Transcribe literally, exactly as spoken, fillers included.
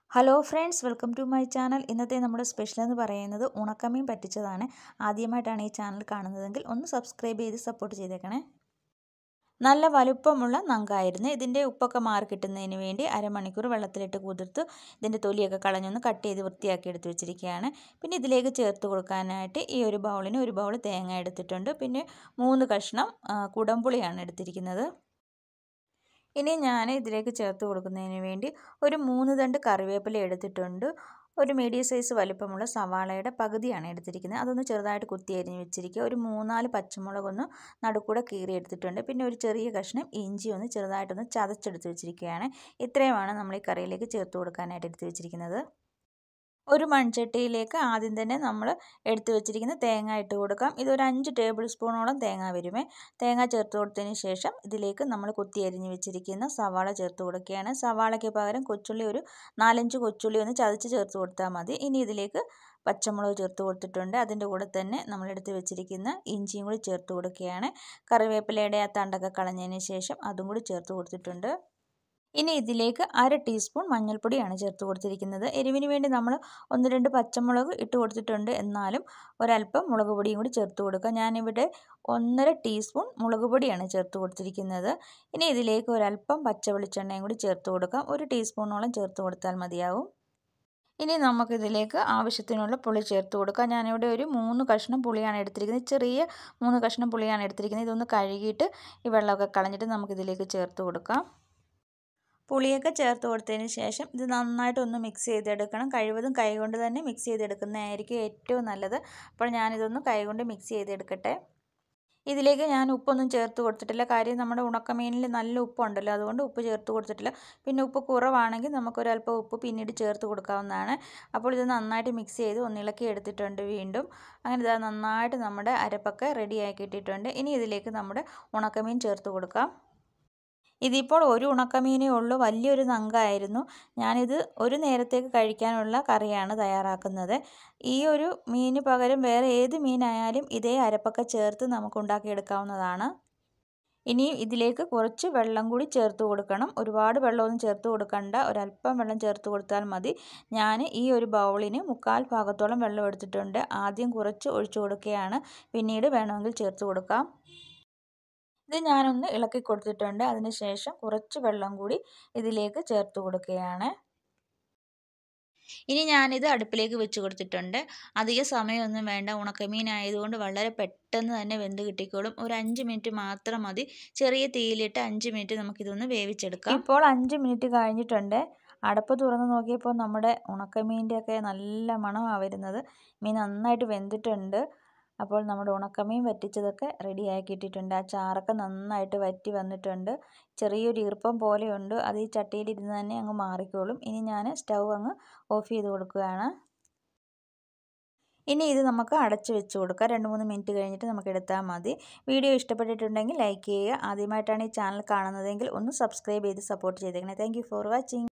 Hello friends, welcome to my channel. ഇന്നത്തെ നമ്മുടെ special എന്ന് പറയുന്നത് ഉണക്കമീൻ പറ്റിച്ചതാണ്. ആദ്യമായിട്ടാണ് ഈ ചാനൽ കാണുന്നതെങ്കിൽ ഒന്ന് സബ്സ്ക്രൈബ് ചെയ്ത് സപ്പോർട്ട് ചെയ്തേക്കണേ. നല്ല വലുപ്പമുള്ള നങ്കായിരുന്നു. ഇതിൻ്റെ ഉപ്പൊക്കെ മാറി കിട്ടുന്നതിന് വേണ്ടി അരമണിക്കൂർ വെള്ളത്തിലിട്ട് കുതിർത്ത് ഇതിൻ്റെ തൊലിയൊക്കെ കളഞ്ഞൊന്ന് കട്ട് ചെയ്ത് വൃത്തിയാക്കി എടുത്ത് വെച്ചിരിക്കുകയാണ്. പിന്നെ ഇതിലേക്ക് ചേർത്ത് കൊടുക്കാനായിട്ട് ഈ ഒരു ബൗളിന് ഒരു ബൗൾ തേങ്ങ എടുത്തിട്ടുണ്ട്. പിന്നെ മൂന്ന് കഷ്ണം കുടംപുളിയാണ് എടുത്തിരിക്കുന്നത്. ഇനി ഞാൻ ഇതിലേക്ക് ചേർത്ത് കൊടുക്കുന്നതിന് വേണ്ടി ഒരു മൂന്ന് തണ്ട് കറിവേപ്പില എടുത്തിട്ടുണ്ട്. ഒരു മീഡിയം സൈസ് വലിപ്പമുള്ള സവാളയുടെ പകുതിയാണ് എടുത്തിരിക്കുന്നത്. അതൊന്ന് ചെറുതായിട്ട് കുത്തി അരിഞ്ഞ് വെച്ചിരിക്കുക. ഒരു മൂന്നാല് പച്ചമുളകൊന്ന് നടുക്കൂടെ കീറി എടുത്തിട്ടുണ്ട്. പിന്നെ ഒരു ചെറിയ കഷ്ണം ഇഞ്ചി ഒന്ന് ചെറുതായിട്ടൊന്ന് ചതച്ചെടുത്ത് വെച്ചിരിക്കുകയാണ്. ഇത്രയുമാണ് നമ്മൾ ഈ കറിയിലേക്ക് ചേർത്ത് കൊടുക്കാനായിട്ട് എടുത്ത് വെച്ചിരിക്കുന്നത്. ഒരു മൺചട്ടിയിലേക്ക് ആദ്യം തന്നെ നമ്മൾ എടുത്തു വെച്ചിരിക്കുന്ന തേങ്ങ ഇട്ട് കൊടുക്കാം. ഇതൊരു അഞ്ച് ടേബിൾ സ്പൂണോളം തേങ്ങ വരുമേ. തേങ്ങ ചേർത്ത് കൊടുത്തതിന് ശേഷം ഇതിലേക്ക് നമ്മൾ കുത്തി അരിഞ്ഞ് വെച്ചിരിക്കുന്ന സവാള ചേർത്ത് കൊടുക്കുകയാണ്. സവാളയ്ക്ക് പകരം കൊച്ചുള്ളി ഒരു നാലഞ്ച് കൊച്ചുള്ളി ഒന്ന് ചതച്ച് ചേർത്ത് കൊടുത്താൽ മതി. ഇനി ഇതിലേക്ക് പച്ചമുളക് ചേർത്ത് കൊടുത്തിട്ടുണ്ട്. അതിൻ്റെ കൂടെ തന്നെ നമ്മളെടുത്ത് വെച്ചിരിക്കുന്ന ഇഞ്ചിയും കൂടി ചേർത്ത് കൊടുക്കുകയാണ്. കറിവേപ്പിലയുടെ ആ തണ്ടൊക്കെ കളഞ്ഞതിന് ശേഷം അതും കൂടി ചേർത്ത് കൊടുത്തിട്ടുണ്ട്. ഇനി ഇതിലേക്ക് അര ടീസ്പൂൺ മഞ്ഞൾപ്പൊടിയാണ് ചേർത്ത് കൊടുത്തിരിക്കുന്നത്. എരിവിന് വേണ്ടി നമ്മൾ ഒന്ന് രണ്ട് പച്ചമുളക് ഇട്ട് കൊടുത്തിട്ടുണ്ട്. എന്നാലും ഒരല്പം മുളക് പൊടിയും കൂടി ചേർത്ത് കൊടുക്കുക. ഞാനിവിടെ ഒന്നര ടീസ്പൂൺ മുളക് പൊടിയാണ് ചേർത്ത് കൊടുത്തിരിക്കുന്നത്. ഇനി ഇതിലേക്ക് ഒരല്പം പച്ച വെളിച്ചെണ്ണയും കൂടി ചേർത്ത് കൊടുക്കാം. ഒരു ടീസ്പൂണോളം ചേർത്ത് കൊടുത്താൽ മതിയാവും. ഇനി നമുക്കിതിലേക്ക് ആവശ്യത്തിനുള്ള പുളി ചേർത്ത് കൊടുക്കാം. ഞാനിവിടെ ഒരു മൂന്ന് കഷ്ണം പുളിയാണ് എടുത്തിരിക്കുന്നത്. ചെറിയ മൂന്ന് കഷ്ണം പുളിയാണ് എടുത്തിരിക്കുന്നത്. ഇതൊന്ന് കഴുകിയിട്ട് ഈ വെള്ളമൊക്കെ കളഞ്ഞിട്ട് നമുക്കിതിലേക്ക് ചേർത്ത് കൊടുക്കാം. പുളിയൊക്കെ ചേർത്ത് കൊടുത്തതിന് ശേഷം ഇത് നന്നായിട്ടൊന്ന് മിക്സ് ചെയ്തെടുക്കണം. കഴിവതും കൈകൊണ്ട് തന്നെ മിക്സ് ചെയ്തെടുക്കുന്നതായിരിക്കും ഏറ്റവും നല്ലത്. അപ്പോൾ ഞാനിതൊന്ന് കൈകൊണ്ട് മിക്സ് ചെയ്തെടുക്കട്ടെ. ഇതിലേക്ക് ഞാൻ ഉപ്പൊന്നും ചേർത്ത് കൊടുത്തിട്ടില്ല. കാര്യം നമ്മുടെ ഉണക്കമീനിൽ നല്ല ഉപ്പുണ്ടല്ലോ, അതുകൊണ്ട് ഉപ്പ് ചേർത്ത് കൊടുത്തിട്ടില്ല. പിന്നെ ഉപ്പ് കുറവാണെങ്കിൽ നമുക്കൊരല്പം ഉപ്പ് പിന്നീട് ചേർത്ത് കൊടുക്കാവുന്നതാണ്. അപ്പോൾ ഇത് നന്നായിട്ട് മിക്സ് ചെയ്ത് ഒന്നിളക്കി എടുത്തിട്ടുണ്ട് വീണ്ടും. അങ്ങനെ ഇതാ നന്നായിട്ട് നമ്മുടെ അരപ്പൊക്കെ റെഡിയാക്കി ഇട്ടിട്ടുണ്ട്. ഇനി ഇതിലേക്ക് നമ്മുടെ ഉണക്കമീൻ ചേർത്ത് കൊടുക്കാം. ഇതിപ്പോൾ ഒരു ഉണക്കമീനേ ഉള്ളൂ. വലിയൊരു നങ്കായിരുന്നു. ഞാനിത് ഒരു നേരത്തേക്ക് കഴിക്കാനുള്ള കറിയാണ് തയ്യാറാക്കുന്നത്. ഈ ഒരു മീന് പകരം വേറെ ഏത് മീനായാലും ഇതേ അരപ്പൊക്കെ ചേർത്ത് നമുക്ക് ഉണ്ടാക്കിയെടുക്കാവുന്നതാണ്. ഇനി ഇതിലേക്ക് കുറച്ച് വെള്ളം കൂടി ചേർത്ത് കൊടുക്കണം. ഒരുപാട് വെള്ളമൊന്നും ചേർത്ത് കൊടുക്കണ്ട, ഒരല്പം വെള്ളം ചേർത്ത് കൊടുത്താൽ മതി. ഞാൻ ഈ ഒരു ബൗളിന് മുക്കാൽ ഭാഗത്തോളം വെള്ളം എടുത്തിട്ടുണ്ട്. ആദ്യം കുറച്ച് ഒഴിച്ചു കൊടുക്കുകയാണ്, പിന്നീട് വേണമെങ്കിൽ ചേർത്ത് കൊടുക്കാം. ഇത് ഞാനൊന്ന് ഇളക്കി കൊടുത്തിട്ടുണ്ട്. അതിനുശേഷം കുറച്ച് വെള്ളം കൂടി ഇതിലേക്ക് ചേർത്ത് കൊടുക്കുകയാണ്. ഇനി ഞാനിത് അടുപ്പിലേക്ക് വെച്ച് കൊടുത്തിട്ടുണ്ട്. അധിക സമയമൊന്നും വേണ്ട. ഉണക്കമീൻ ആയതുകൊണ്ട് വളരെ പെട്ടെന്ന് തന്നെ വെന്ത് കിട്ടിക്കോളും. ഒരു അഞ്ച് മിനിറ്റ് മാത്രം മതി. ചെറിയ തീയിലിട്ട് അഞ്ച് മിനിറ്റ് നമുക്കിതൊന്ന് വേവിച്ചെടുക്കാം. ഇപ്പോൾ അഞ്ച് മിനിറ്റ് കഴിഞ്ഞിട്ടുണ്ട്. അടപ്പ് തുറന്ന് നോക്കിയപ്പോൾ നമ്മുടെ ഉണക്കമീൻ്റെയൊക്കെ നല്ല മണമാണ് വരുന്നത്. മീൻ നന്നായിട്ട് വെന്തിട്ടുണ്ട്. അപ്പോൾ നമ്മുടെ ഉണക്കമീൻ വറ്റിച്ചതൊക്കെ റെഡി ആക്കിയിട്ടിട്ടുണ്ട്. ആ ചാറൊക്കെ നന്നായിട്ട് വറ്റി വന്നിട്ടുണ്ട്. ചെറിയൊരു ഈർപ്പം പോലെയുണ്ട്. അത് ഈ ചട്ടിയിലിരുന്ന് തന്നെ അങ്ങ് മാറിക്കോളും. ഇനി ഞാൻ സ്റ്റൗ അങ്ങ് ഓഫ് ചെയ്ത് കൊടുക്കുകയാണ്. ഇനി ഇത് നമുക്ക് അടച്ച് വെച്ച് കൊടുക്കാം. രണ്ട് മൂന്ന് മിനിറ്റ് കഴിഞ്ഞിട്ട് നമുക്ക് എടുത്താൽ മതി. വീഡിയോ ഇഷ്ടപ്പെട്ടിട്ടുണ്ടെങ്കിൽ ലൈക്ക് ചെയ്യുക. ആദ്യമായിട്ടാണ് ഈ ചാനൽ കാണുന്നതെങ്കിൽ ഒന്ന് സബ്സ്ക്രൈബ് ചെയ്ത് സപ്പോർട്ട് ചെയ്തേക്കണേ. Thank you for watching.